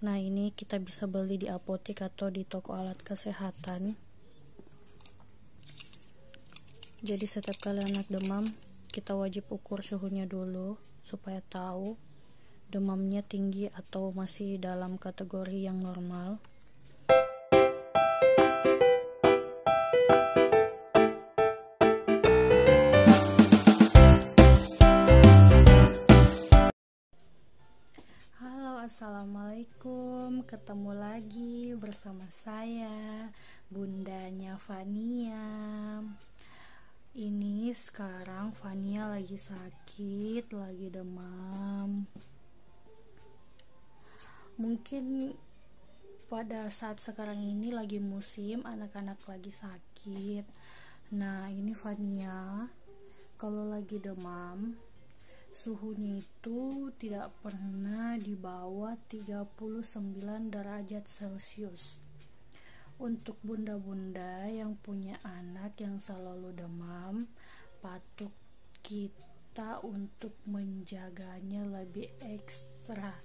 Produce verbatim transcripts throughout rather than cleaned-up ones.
Nah, ini kita bisa beli di apotek atau di toko alat kesehatan. Jadi setiap kali anak demam, kita wajib ukur suhunya dulu supaya tahu demamnya tinggi atau masih dalam kategori yang normal. Assalamualaikum, ketemu lagi bersama saya, bundanya Fania. Ini sekarang Fania lagi sakit, lagi demam. Mungkin pada saat sekarang ini lagi musim anak-anak lagi sakit. Nah, ini Fania kalau lagi demam, suhunya itu tidak pernah di bawah tiga puluh sembilan derajat Celcius. Untuk bunda-bunda yang punya anak yang selalu demam, patut kita untuk menjaganya lebih ekstra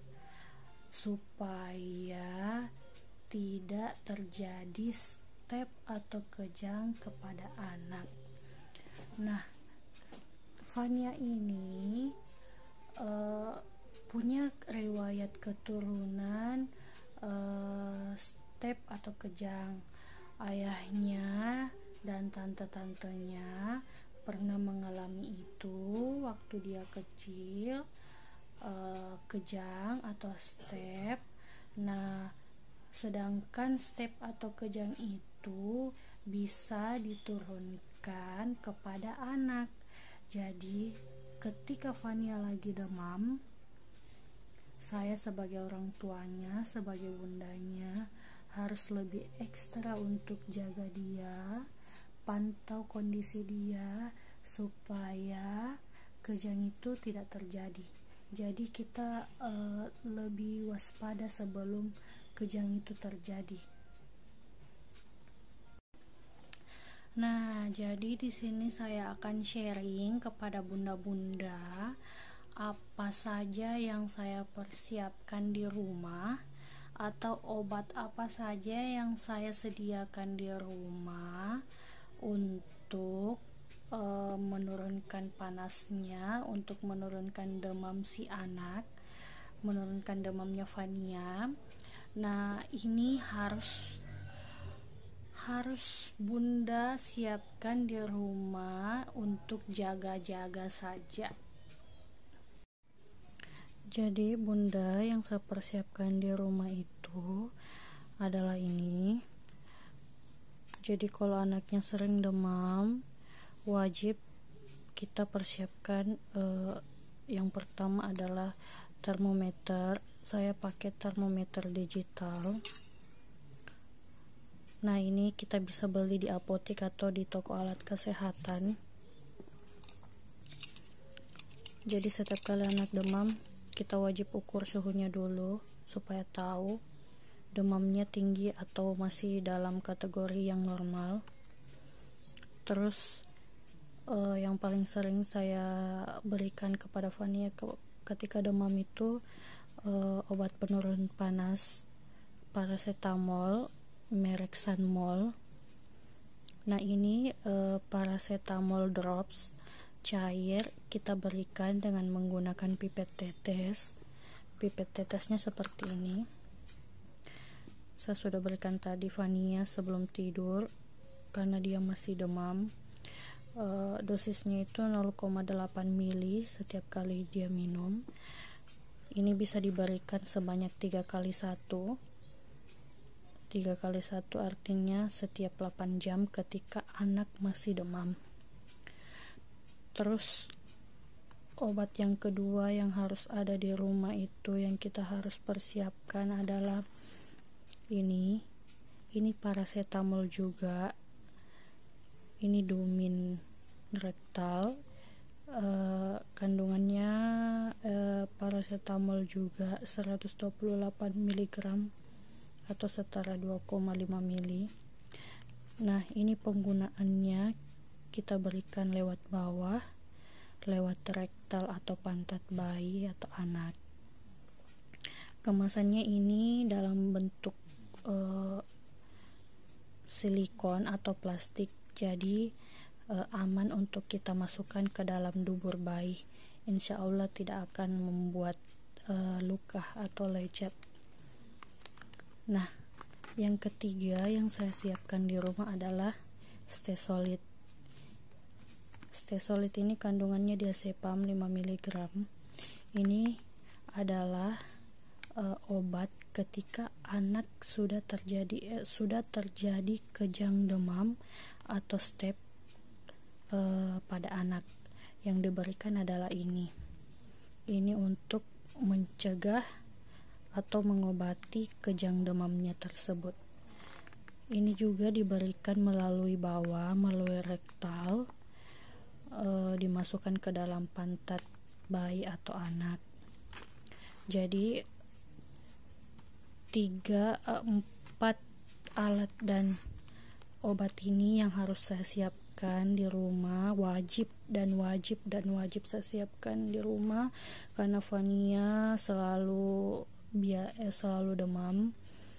supaya tidak terjadi step atau kejang kepada anak. Nah, Fania ini uh, punya riwayat keturunan uh, step atau kejang. Ayahnya dan tante-tantenya pernah mengalami itu waktu dia kecil, uh, kejang atau step. Nah, sedangkan step atau kejang itu bisa diturunkan kepada anak. Jadi ketika Fania lagi demam, saya sebagai orang tuanya, sebagai bundanya harus lebih ekstra untuk jaga dia, pantau kondisi dia supaya kejang itu tidak terjadi. Jadi kita uh, lebih waspada sebelum kejang itu terjadi. Nah, jadi di sini saya akan sharing kepada bunda-bunda apa saja yang saya persiapkan di rumah atau obat apa saja yang saya sediakan di rumah untuk e, menurunkan panasnya, untuk menurunkan demam si anak, menurunkan demamnya Fania. Nah, ini harus harus bunda siapkan di rumah untuk jaga-jaga saja. Jadi bunda yang saya persiapkan di rumah itu adalah ini. Jadi kalau anaknya sering demam, wajib kita persiapkan eh, yang pertama adalah termometer. Saya pakai termometer digital. Nah, ini kita bisa beli di apotek atau di toko alat kesehatan. Jadi setiap kali anak demam, kita wajib ukur suhunya dulu supaya tahu demamnya tinggi atau masih dalam kategori yang normal. Terus uh, yang paling sering saya berikan kepada Fania ke ketika demam itu uh, obat penurun panas paracetamol merek Sanmol. Nah, ini uh, paracetamol drops cair kita berikan dengan menggunakan pipet tetes. Pipet tetesnya seperti ini. Saya sudah berikan tadi Fania sebelum tidur karena dia masih demam. Uh, dosisnya itu nol koma delapan mili setiap kali dia minum. Ini bisa diberikan sebanyak tiga kali satu. tiga kali satu artinya setiap delapan jam ketika anak masih demam. Terus obat yang kedua yang harus ada di rumah itu yang kita harus persiapkan adalah ini. Ini paracetamol juga. Ini Dumin rektal. Uh, kandungannya uh, paracetamol juga seratus dua puluh delapan miligram atau setara dua koma lima mili. Nah, ini penggunaannya kita berikan lewat bawah, lewat rektal atau pantat bayi atau anak. Kemasannya ini dalam bentuk uh, silikon atau plastik, jadi uh, aman untuk kita masukkan ke dalam dubur bayi. Insya Allah tidak akan membuat uh, luka atau lecet. Nah, yang ketiga yang saya siapkan di rumah adalah Stesolid. Stesolid ini kandungannya diazepam lima miligram. Ini adalah uh, obat ketika anak sudah terjadi eh, sudah terjadi kejang demam atau step uh, pada anak. Yang diberikan adalah ini. Ini untuk mencegah atau mengobati kejang demamnya tersebut. Ini juga diberikan melalui bawah, melalui rektal, uh, dimasukkan ke dalam pantat bayi atau anak. Jadi tiga empat alat dan obat ini yang harus saya siapkan di rumah, wajib dan wajib dan wajib saya siapkan di rumah karena Fania selalu biar eh, selalu demam.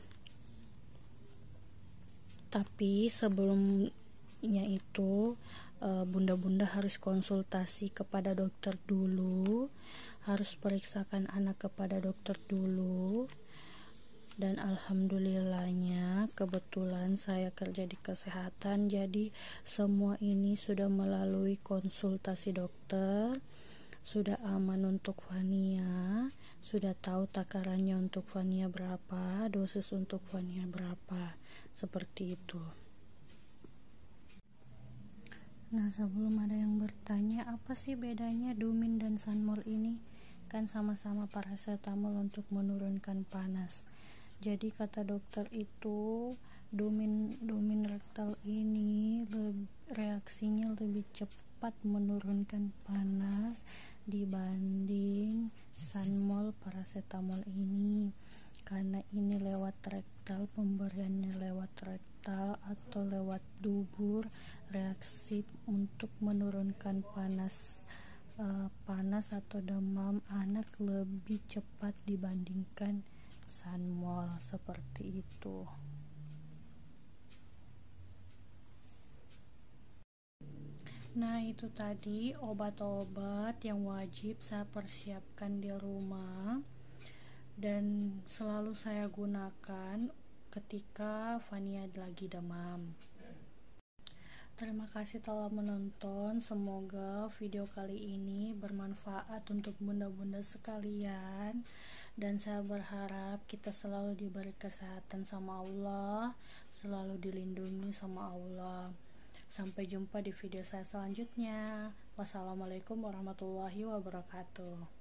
Tapi sebelumnya itu bunda-bunda harus konsultasi kepada dokter dulu, harus periksakan anak kepada dokter dulu. Dan alhamdulillahnya kebetulan saya kerja di kesehatan, jadi semua ini sudah melalui konsultasi dokter, sudah aman untuk Fania, sudah tahu takarannya untuk Fania berapa, dosis untuk Fania berapa, seperti itu. Nah, sebelum ada yang bertanya apa sih bedanya Dumin dan Sanmol ini, kan sama-sama paracetamol untuk menurunkan panas. Jadi kata dokter itu Dumin Dumin rektal ini le, reaksinya lebih cepat menurunkan panas dibanding Sanmol paracetamol ini, karena ini lewat rektal, pemberiannya lewat rektal atau lewat dubur. Reaksi untuk menurunkan panas uh, panas atau demam anak lebih cepat dibandingkan Sanmol, seperti itu. Nah, itu tadi obat-obat yang wajib saya persiapkan di rumah dan selalu saya gunakan ketika Fania lagi demam. Terima kasih telah menonton. Semoga video kali ini bermanfaat untuk bunda-bunda sekalian, dan saya berharap kita selalu diberi kesehatan sama Allah, selalu dilindungi sama Allah. Sampai jumpa di video saya selanjutnya. Wassalamualaikum warahmatullahi wabarakatuh.